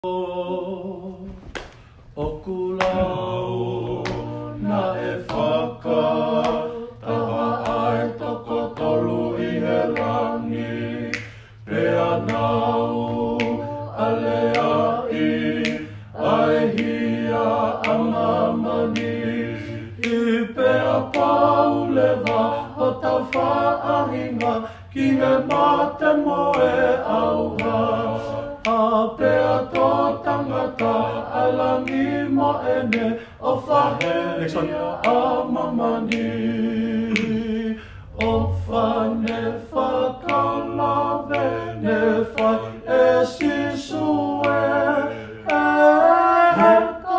O kulau na e whakataha ai toko tolu I he rangi Pea nau alea ai hia amamani I pea paulewa o tau whaahinga Ki he mate moe auha A pea tō tangata alangi mo ene O whahea a mamani O whane whakalawe ne whai e sisue He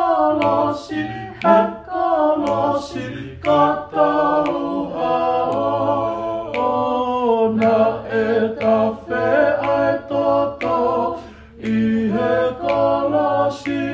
kolosi katauha O na e tawhe ai toto I he kolosi